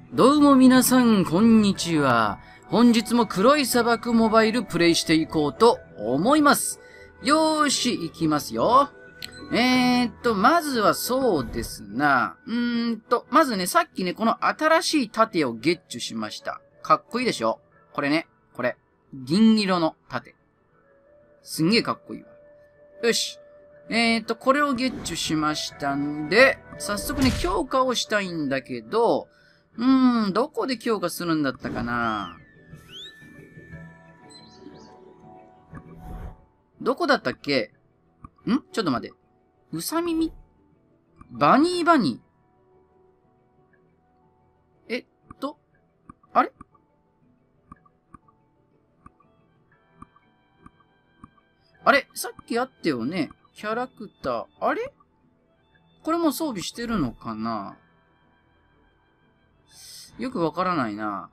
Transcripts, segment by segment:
どうも皆さん、こんにちは。本日も黒い砂漠モバイルプレイしていこうと思います。よーし、行きますよ。まずはそうですな。まずね、さっきね、この新しい盾をゲッチュしました。かっこいいでしょ？これね、これ。銀色の盾。すんげえかっこいいわ。よし。これをゲッチュしましたんで、早速ね、強化をしたいんだけど、どこで強化するんだったかな？どこだったっけ？ちょっと待って。うさ耳？バニーバニー。あれ？あれ？さっきあったよね。キャラクター。あれ？これも装備してるのかな？よくわからないな。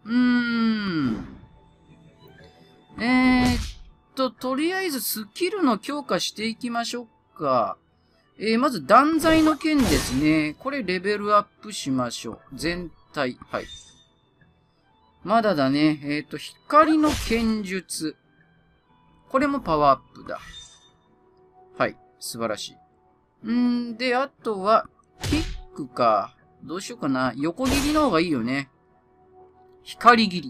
とりあえずスキルの強化していきましょうか。まず断罪の剣ですね。これレベルアップしましょう。全体。はい。まだだね。光の剣術。これもパワーアップだ。はい。素晴らしい。で、あとは、キックか。どうしようかな。横切りの方がいいよね。光切り。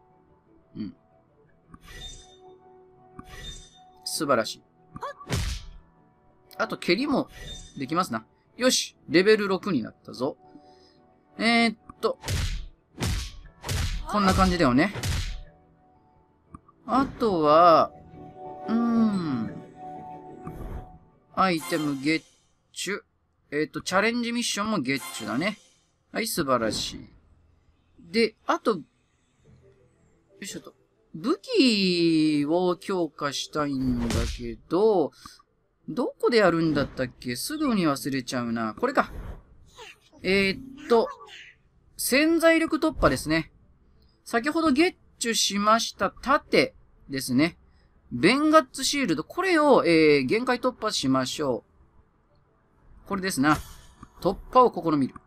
素晴らしい。あと、蹴りもできますな。よし。レベル6になったぞ。こんな感じだよね。あとは、アイテムゲッチュ。チャレンジミッションもゲッチュだね。はい、素晴らしい。で、あと、よいしょと。武器を強化したいんだけど、どこでやるんだったっけ？すぐに忘れちゃうな。これか。潜在力突破ですね。先ほどゲッチュしました盾ですね。ベンガッツシールド。これを、限界突破しましょう。これですな。突破を試みる。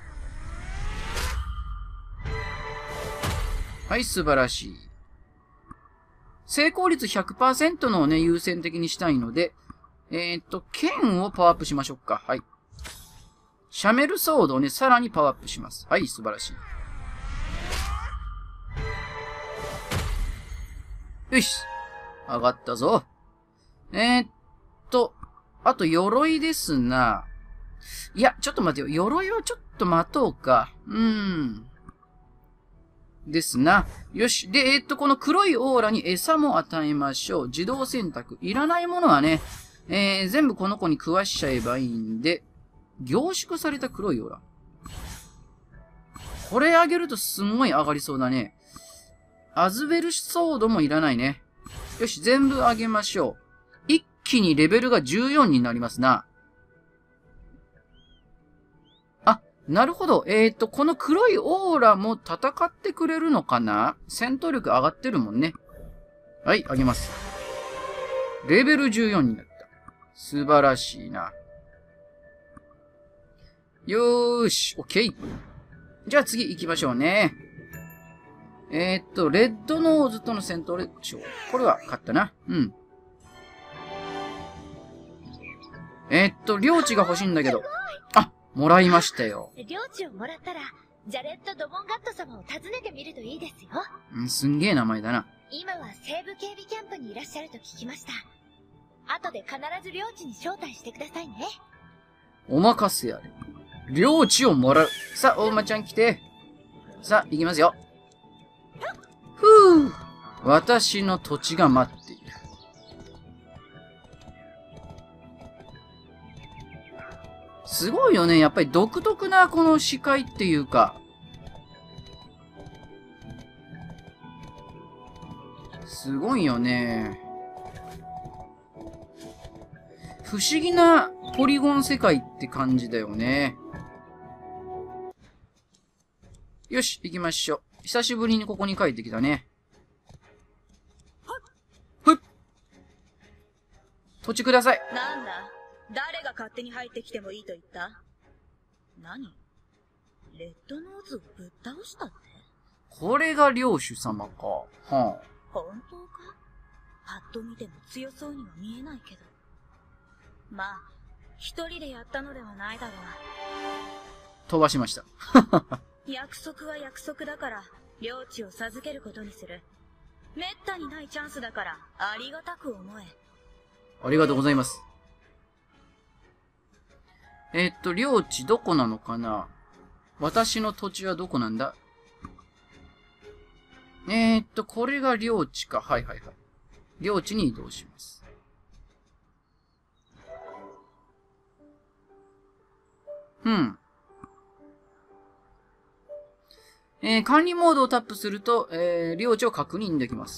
はい、素晴らしい。成功率 100% のね、優先的にしたいので、剣をパワーアップしましょうか。はい。シャメルソードをね、さらにパワーアップします。はい、素晴らしい。よし。上がったぞ。あと、鎧ですな。いや、ちょっと待てよ。鎧はちょっと待とうか。ですな。よし。で、この黒いオーラに餌も与えましょう。自動選択。いらないものはね、全部この子に食わしちゃえばいいんで、凝縮された黒いオーラ。これあげるとすんごい上がりそうだね。アズベルソードもいらないね。よし、全部あげましょう。一気にレベルが14になりますな。なるほど。この黒いオーラも戦ってくれるのかな？戦闘力上がってるもんね。はい、あげます。レベル14になった。素晴らしいな。よーし、オッケー。じゃあ次行きましょうね。レッドノーズとの戦闘でしょう。これは勝ったな。領地が欲しいんだけど。もらいましたよ。 領地をもらったら、ジャレット・ドボンガット様を訪ねてみるといいですよ。 すんげえ名前だな。 今は西部警備キャンプにいらっしゃると聞きました。後で必ず領地に招待してくださいね。 お任せあれ。領地をもらう。さあ、お馬ちゃん来て。さあ、行きますよ。ふぅ。私の土地が待っている。すごいよね。やっぱり独特なこの視界っていうか。すごいよね。不思議なポリゴン世界って感じだよね。よし、行きましょう。久しぶりにここに帰ってきたね。ふっ。土地ください。 なんだ？誰が勝手に入ってきてもいいと言った？何？ レッドノーズをぶっ倒したって？ これが領主様か。はあ。 本当か？パッと見ても強そうには見えないけど。まあ、一人でやったのではないだろう。 飛ばしました。 約束は約束だから、領地を授けることにする。めったにないチャンスだから、ありがたく思え。 ありがとうございます。領地どこなのかな？私の土地はどこなんだ？これが領地か。はいはいはい。領地に移動します。管理モードをタップすると、領地を確認できます。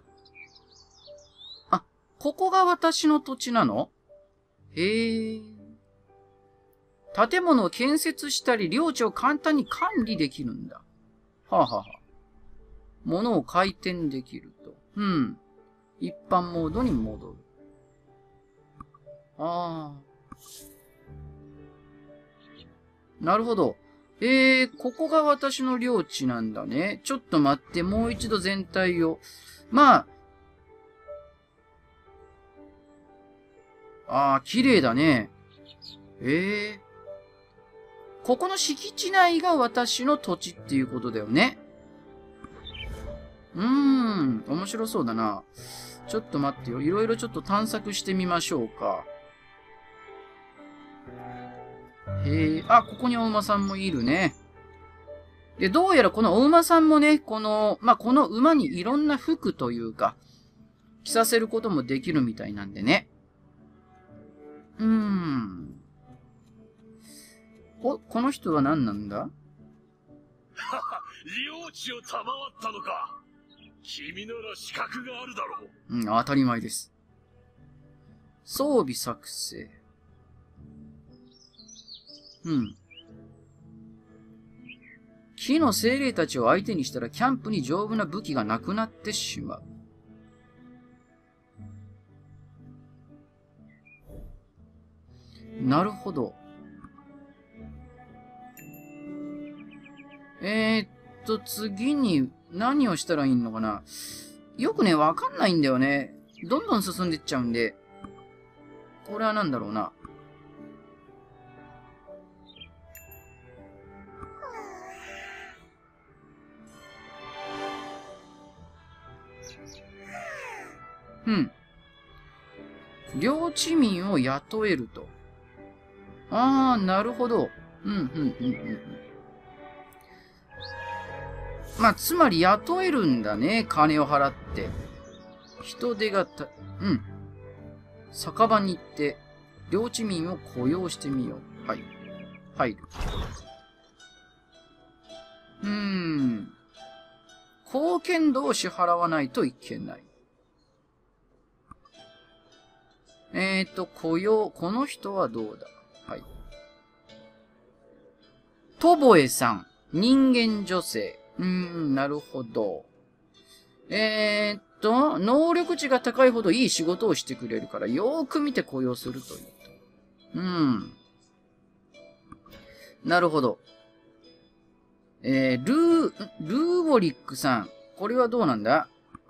あ、ここが私の土地なの？へえ。建物を建設したり、領地を簡単に管理できるんだ。はあ、はあはあ、物を回転できると。一般モードに戻る。ああ。なるほど。ここが私の領地なんだね。ちょっと待って、もう一度全体を。まあ。綺麗だね。ここの敷地内が私の土地っていうことだよね。面白そうだな。ちょっと待ってよ。いろいろちょっと探索してみましょうか。ここにお馬さんもいるね。で、どうやらこのお馬さんもね、この馬にいろんな服というか、着させることもできるみたいなんでね。この人は何なんだ？はは、領地を賜ったのか。君なら資格があるだろう。 当たり前です。装備作成。木の精霊たちを相手にしたらキャンプに丈夫な武器がなくなってしまう。なるほど。次に何をしたらいいのかな？よくね、わかんないんだよね。どんどん進んでいっちゃうんで。これは何だろうな。領地民を雇えると。なるほど。まあ、つまり雇えるんだね。金を払って。人手が酒場に行って、領地民を雇用してみよう。はい。入る。貢献度を支払わないといけない。雇用。この人はどうだ？はい。とぼえさん。人間女性。なるほど。能力値が高いほどいい仕事をしてくれるから、よーく見て雇用するというと。なるほど。ルーボリックさん。これはどうなんだ？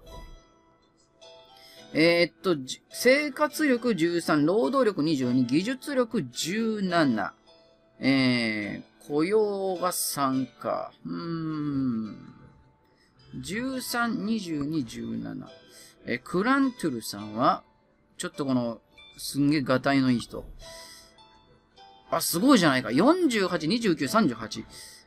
生活力13、労働力22、技術力17。雇用が3か。13、22、17。クラントゥルさんは、ちょっとこの、すんげえガタイのいい人。すごいじゃないか。48、29、38。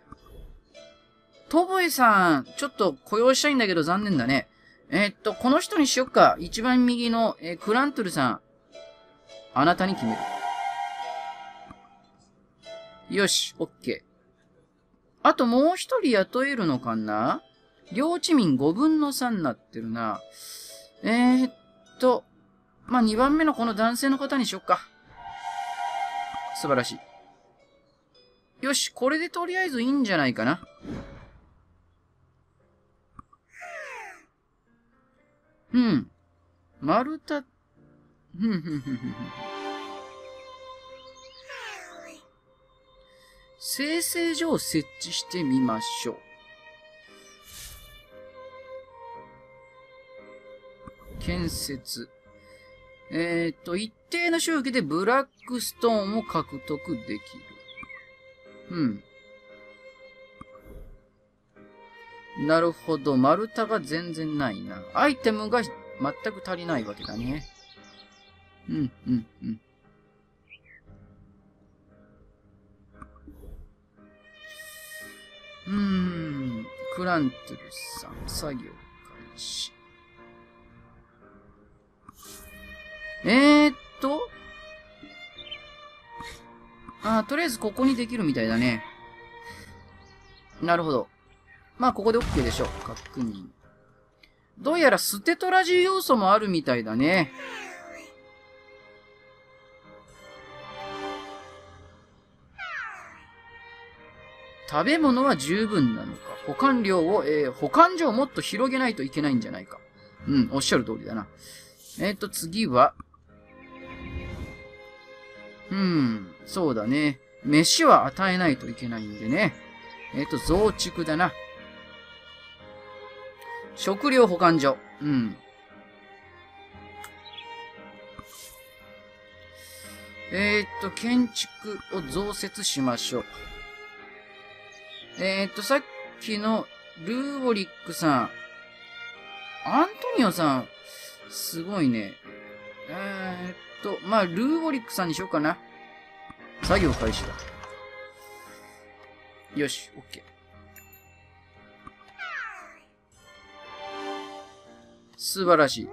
トボエさん、ちょっと雇用したいんだけど残念だね。この人にしよっか。一番右の、クラントゥルさん。あなたに決める。よし、オッケー。あともう一人雇えるのかな？領地民5分の3になってるな。まあ、2番目のこの男性の方にしよっか。素晴らしい。よし、これでとりあえずいいんじゃないかな。マルタ、 生成所を設置してみましょう。建設。一定の周期でブラックストーンを獲得できる。うん。なるほど。丸太が全然ないな。アイテムが全く足りないわけだね。うん、うん、うん。クラントゥルさん、作業開始。とりあえずここにできるみたいだね。なるほど。まあ、ここで OK でしょう。確認。どうやらステトラジー要素もあるみたいだね。食べ物は十分なのか。保管量を、保管所をもっと広げないといけないんじゃないか。うん、おっしゃる通りだな。次は。そうだね。飯は与えないといけないんでね。増築だな。食料保管所。建築を増設しましょう。さっきのルーオリックさん。アントニオさん、すごいね。まあ、ルーオリックさんにしようかな。作業開始だ。よし、オッケー。素晴らしい。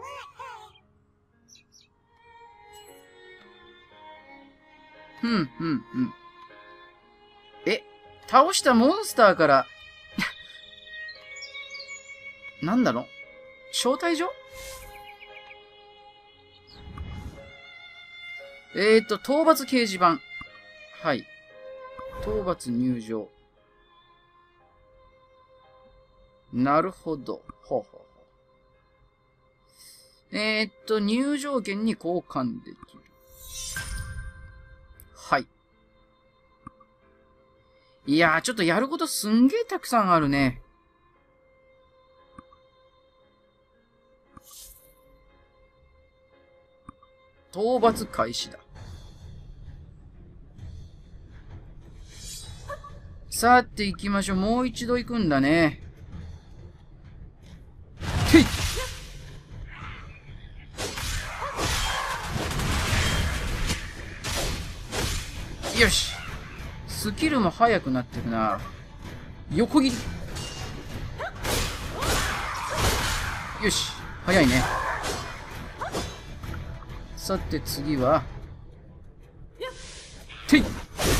倒したモンスターから、なんだろう？招待所？討伐掲示板。はい。討伐入場。なるほど。ほうほうほう。入場券に交換できる。はい。いやー、ちょっとやることすんげーたくさんあるね。討伐開始だ。さて行きましょう。もう一度行くんだね。てい！よし。スキルも速くなってるな。横切り。よし。速いね。さて次は。てい！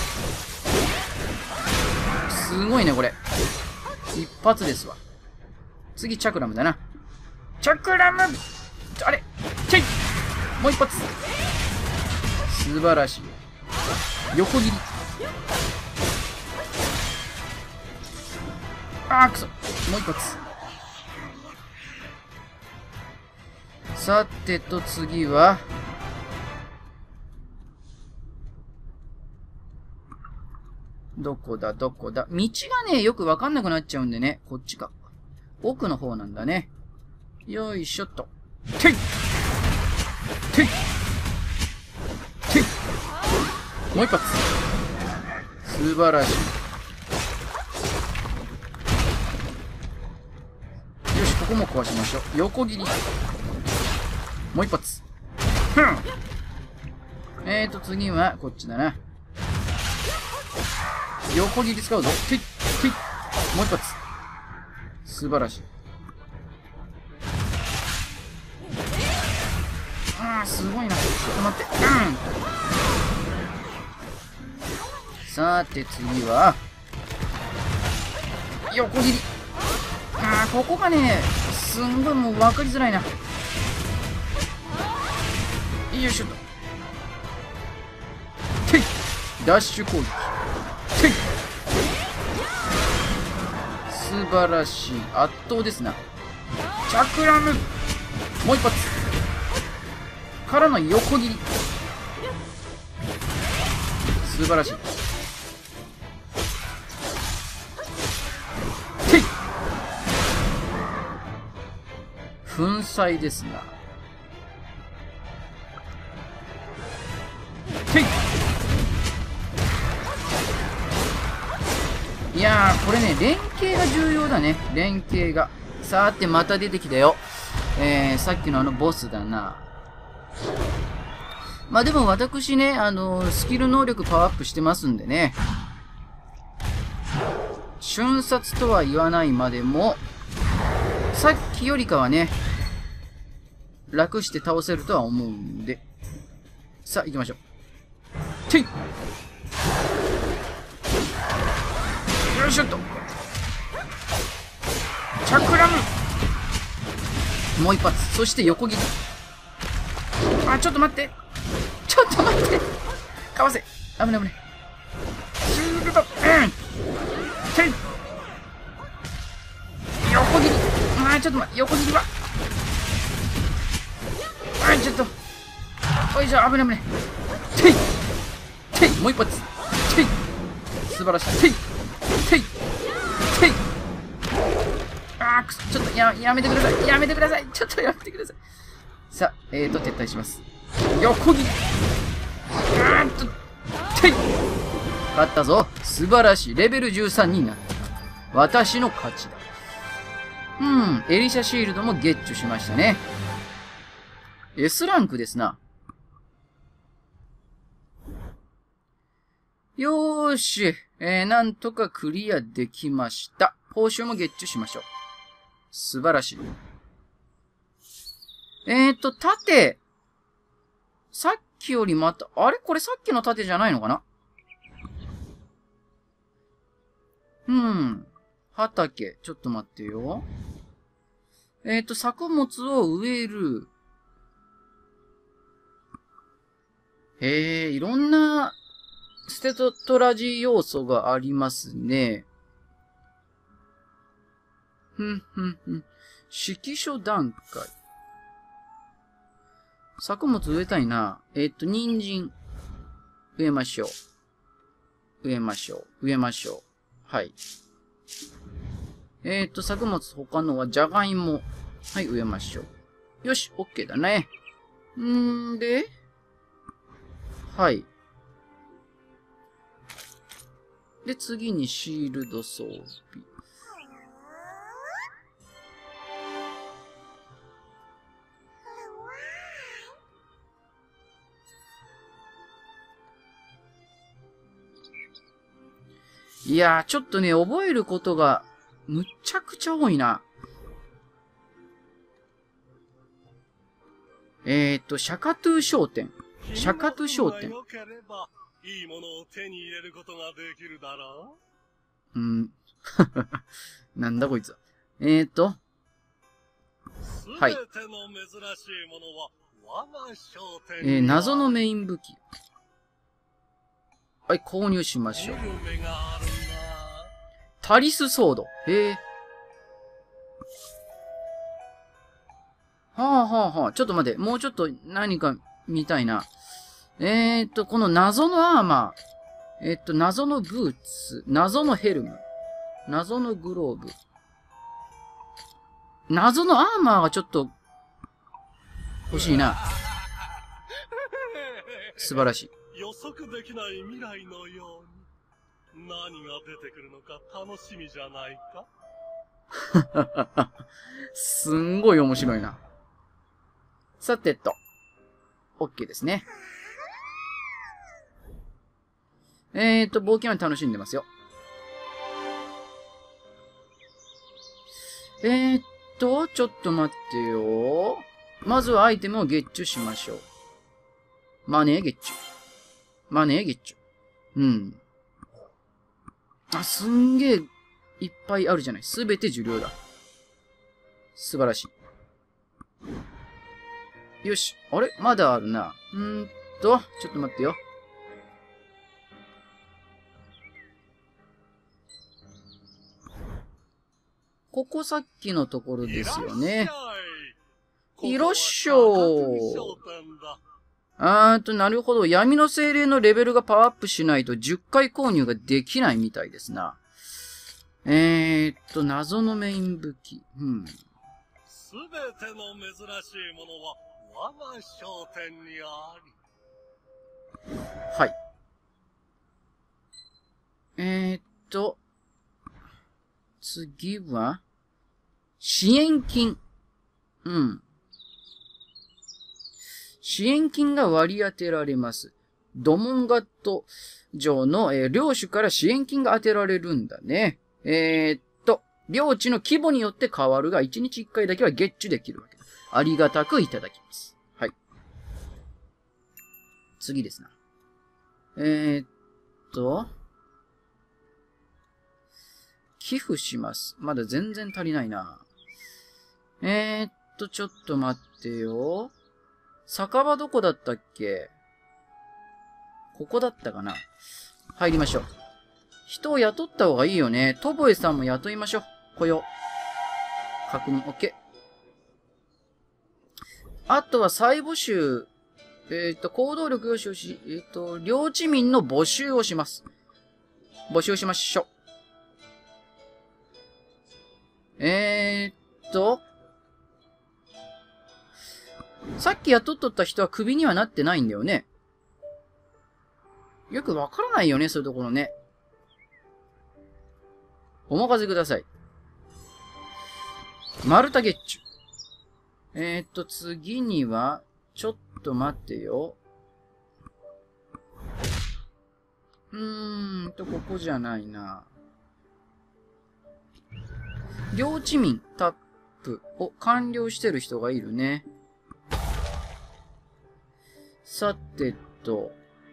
すごいね、これ。一発ですわ。次、チャクラムだな。チャクラム！あれ！てい！もう一発。素晴らしい。横切り。あーくそ。もう一発。さてと次は、どこだどこだ。道がね、よくわかんなくなっちゃうんでね。こっちか。奥の方なんだね。よいしょっと。てい！てい！てい！もう一発。素晴らしい。よし、ここも壊しましょう。横切り。もう一発。次は、こっちだな。横切り使うぞ。てい！てい！もう一発。素晴らしい。すごいな。ちょっと待って。さて次は、横切り。ここがね、すんごいもう分かりづらいな。よいしょっと。てい！ダッシュ攻撃。てい！素晴らしい。圧倒ですな。チャクラム！もう一発。からの横切り。素晴らしい。 粉砕ですな。てい！いやー、これね、連携が重要だね。連携が。さーて、また出てきたよ。さっきのボスだな。まあでも私ね、スキル能力パワーアップしてますんでね。瞬殺とは言わないまでも、さっきよりかはね、楽して倒せるとは思うんで。さあ、行きましょう。てい！よいしょっと。チャクラム！もう一発。そして横切り。あ、ちょっと待って。ちょっと待って。かわせ。危ない危ない。シュールド。てい！横切り。まあちょっと待って。横切りは。あ、ちょっと。おいしょ、危ない危ない。てい！てい！もう一発。てい！素晴らしい。てい！てい！てい！あーくそ、ちょっとやめてください。やめてください。ちょっとやめてください。さあ、撤退します。横切り。てい！勝ったぞ。素晴らしい。レベル13になった。私の勝ちだ。エリシャシールドもゲッチュしましたね。S ランクですな。よーし。なんとかクリアできました。報酬もゲッチュしましょう。素晴らしい。盾。さっきよりまた、あれこれさっきの盾じゃないのかな？畑。ちょっと待ってよ。作物を植える。いろんなステトラジー要素がありますね。指揮所段階。作物植えたいな。人参。植えましょう。植えましょう。植えましょう。はい。作物他のはじゃがいも。はい、植えましょう。よし、OK だね。で、はい。で、次にシールド装備。いやー、ちょっとね、覚えることが、むちゃくちゃ多いな。シャカトゥ商店。シャカトゥ商店。 いいものを手に入れることができるだろう。なんだこいつは。はい。 すべての珍しいものは我が商店に謎のメイン武器。はい、購入しましょう。タリスソード。ちょっと待って。もうちょっと何か見たいな。この謎のアーマー。謎のブーツ。謎のヘルム。謎のグローブ。謎のアーマーがちょっと欲しいな。素晴らしい。 予測できない未来のように何が出てくるのか楽しみじゃないか。 すんごい面白いな。さてと。OK ですね。冒険は楽しんでますよ。ちょっと待ってよ。まずはアイテムをゲッチュしましょう。マネーゲッチュ。マネーゲッチュ。あ、すんげえいっぱいあるじゃない。すべて受領だ。素晴らしい。よし。あれまだあるな。ちょっと待ってよ。ここさっきのところですよね。いらっしゃい。なるほど。闇の精霊のレベルがパワーアップしないと10回購入ができないみたいですな。謎のメイン武器。 すべての珍しいものは我が商店にあり。 はい。次は、支援金。うん。支援金が割り当てられます。ドモンガット城の、領主から支援金が当てられるんだね。領地の規模によって変わるが、1日1回だけはゲッチュできるわけだ。ありがたくいただきます。はい。次ですな。寄付します。まだ全然足りないな。ちょっと待ってよ。酒場どこだったっけ？ここだったかな？入りましょう。人を雇った方がいいよね。トボエさんも雇いましょう。雇用。確認、OK。あとは再募集。行動力よしよし。領地民の募集をします。募集しましょう。さっき雇っとった人はクビにはなってないんだよね。よくわからないよね、そういうところね。お任せください。マルタゲッチュ。次には、ちょっと待ってよ。ここじゃないな。領地民タップを完了してる人がいるね。さてと。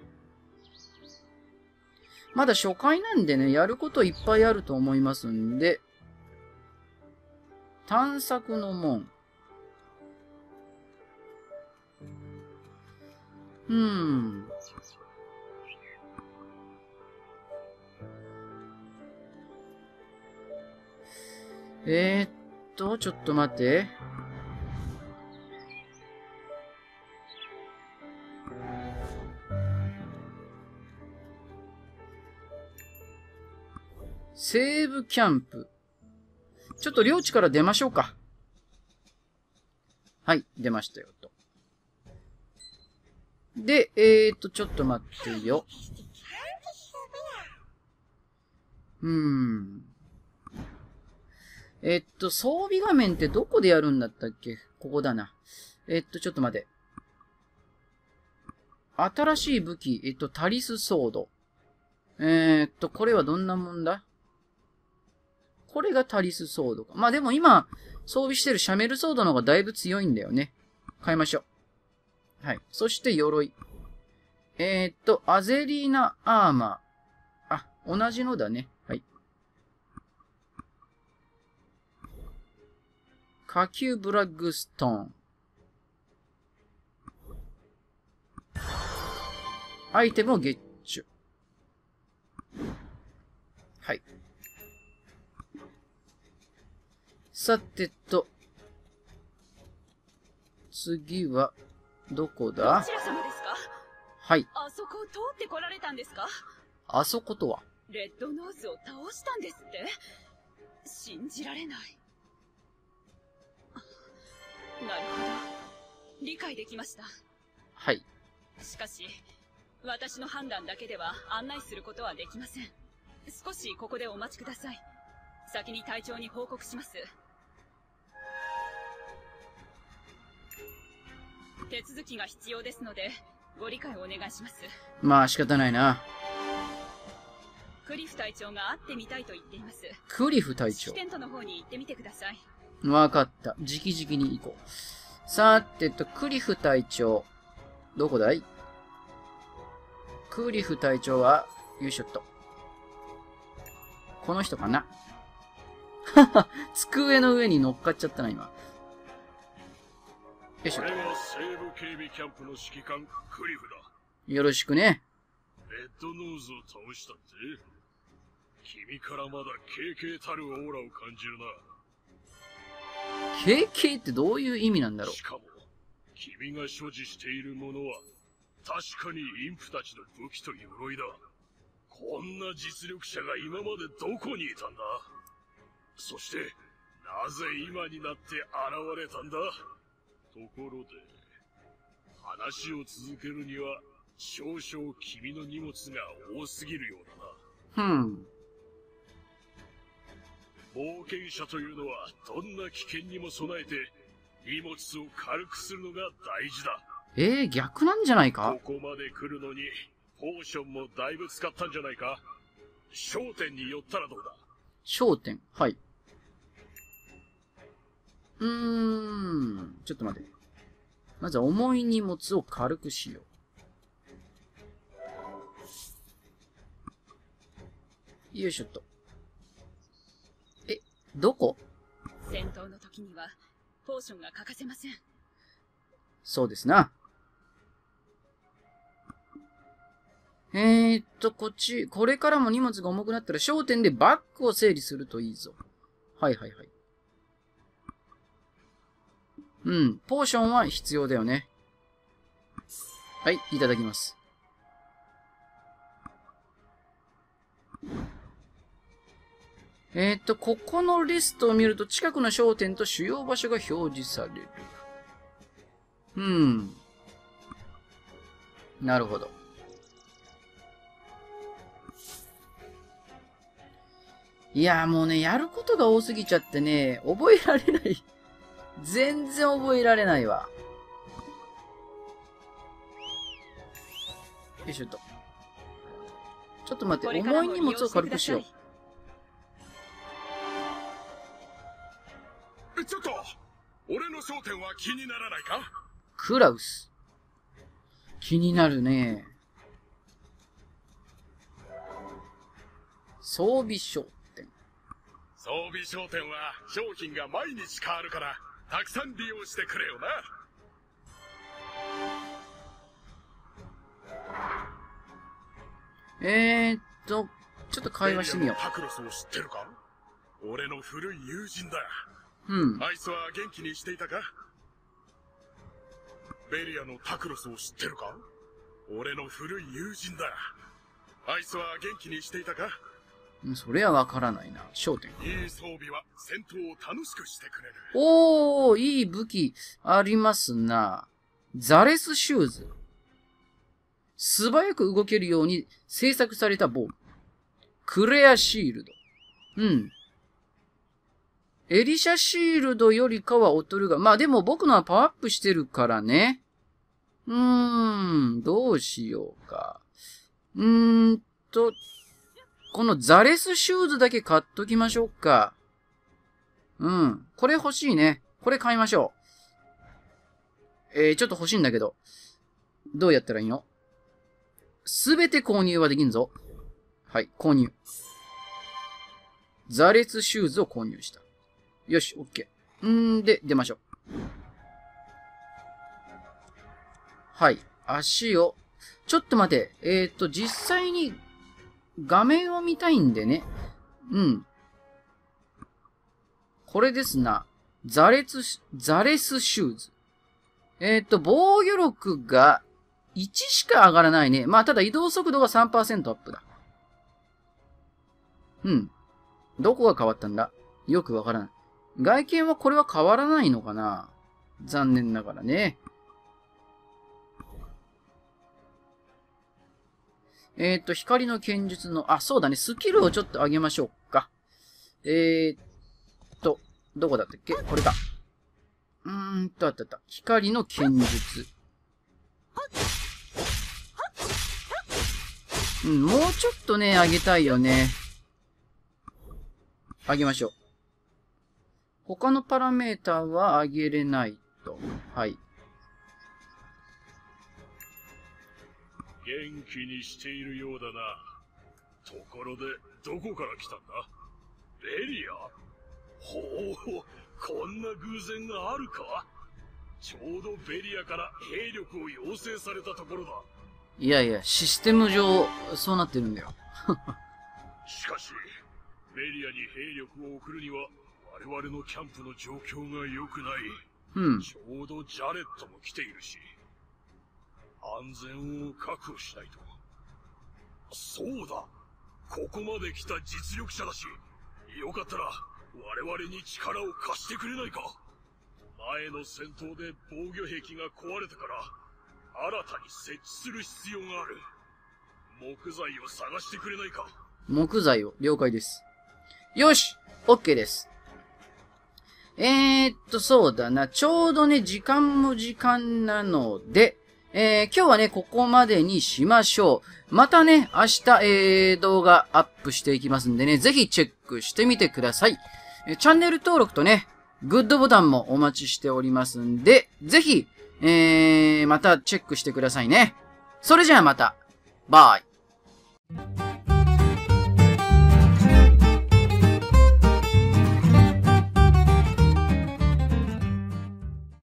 まだ初回なんでね、やることいっぱいあると思いますんで。探索の門。ちょっと待って。西部キャンプ。ちょっと領地から出ましょうか。はい、出ましたよ、と。で、ちょっと待ってよ。装備画面ってどこでやるんだったっけ？ここだな。ちょっと待って。新しい武器、タリスソード。これはどんなもんだ？これがタリスソードか。まあでも今、装備してるシャメルソードの方がだいぶ強いんだよね。変えましょう。はい。そして鎧。アゼリーナアーマー。あ、同じのだね。はい。下級ブラッグストーン。アイテムをゲッチュ。はい。さてと。次は、どこだ？ どちら様ですか？ はい。 あそこを通って来られたんですか？ あそことは？ レッドノーズを倒したんですって？信じられない。なるほど。理解できました。 はい。 しかし、私の判断だけでは案内することはできません。少しここでお待ちください。先に隊長に報告します。手続きが必要ですので、ご理解をお願いします。 まあ仕方ないな。 クリフ隊長が会ってみたいと言っています。 クリフ隊長。 式テントの方に行ってみてください。 わかった。直々に行こう。さてと、クリフ隊長。どこだい？クリフ隊長は、よいしょっと。この人かな？はは、机の上に乗っかっちゃったな、今。よいしょ。 これが西部警備キャンプの指揮官、クリフだ。 よろしくね。 レッドノーズを倒したって？君からまだ軽々たるオーラを感じるな。 KK ってどういう意味なんだろう。 しかも、君が所持しているものは、確かにインプたちの武器と鎧だ。こんな実力者が今までどこにいたんだ？そして、 なぜ今になって現れたんだ？ところで、話を続けるには少々君の荷物が多すぎるようだな。冒険者というのはどんな危険にも備えて荷物を軽くするのが大事だ。 逆なんじゃないか？ ここまで来るのにポーションもだいぶ使ったんじゃないか？商店に寄ったらどうだ？ 商店。はい。ちょっと待って。まずは重い荷物を軽くしよう。よいしょっと。どこ？ 戦闘の時にはポーションが欠かせません。 そうですな。こっち、これからも荷物が重くなったら商店でバッグを整理するといいぞ。はいはいはい。ポーションは必要だよね。はい、いただきます。ここのリストを見ると近くの商店と主要場所が表示される。なるほど。いや、もうね、やることが多すぎちゃってね、覚えられない。全然覚えられないわ。よいしょっと。ちょっと待って、重い荷物を軽くしよう。 ちょっと、俺の商店は気にならないか？ クラウス。気になるね。装備商店。 装備商店は商品が毎日変わるから、たくさん利用してくれよな。 ちょっと会話してみよう。 タクロスを知ってるか？俺の古い友人だ。あいつは元気にしていたか？ベリアのタクロスを知ってるか？俺の古い友人だ。あいつは元気にしていたか？ それはわからないな。商店。 いい装備は戦闘を楽しくしてくれる。 おー、いい武器ありますな。ザレスシューズ。素早く動けるように製作された棒。クレアシールド。エリシャシールドよりかは劣るが、まあでも僕のはパワーアップしてるからね。どうしようか。このザレスシューズだけ買っときましょうか。これ欲しいね。これ買いましょう。ちょっと欲しいんだけど。どうやったらいいの？すべて購入はできんぞ。はい、購入。ザレスシューズを購入した。よし、オッケー。で、出ましょう。はい、足を。ちょっと待て。実際に画面を見たいんでね。これですな。ザレスシューズ。防御力が1しか上がらないね。まあ、ただ移動速度が 3% アップだ。どこが変わったんだ？よくわからない。外見はこれは変わらないのかな？残念ながらね。光の剣術の、そうだね。スキルをちょっと上げましょうか。どこだったっけ？これか。あった。光の剣術。もうちょっとね、上げたいよね。上げましょう。他のパラメータは上げれないと。はい。 元気にしているようだな。ところで、どこから来たんだ？ベリア？ほう、こんな偶然があるか？ちょうどベリアから兵力を要請されたところだ。 いやいや、システム上、そうなってるんだよ。 しかし、ベリアに兵力を送るには、我々のキャンプの状況が良くない。ちょうどジャレットも来ているし、安全を確保しないと。そうだ、ここまで来た実力者だし、よかったら我々に力を貸してくれないか。前の戦闘で防御壁が壊れたから新たに設置する必要がある。木材を探してくれないか。 木材を、了解です。よし !OK です。そうだな。ちょうどね、時間も時間なので、今日はね、ここまでにしましょう。またね、明日、動画アップしていきますんでね、ぜひチェックしてみてください。チャンネル登録とね、グッドボタンもお待ちしておりますんで、ぜひ、またチェックしてくださいね。それじゃあまた。バイ。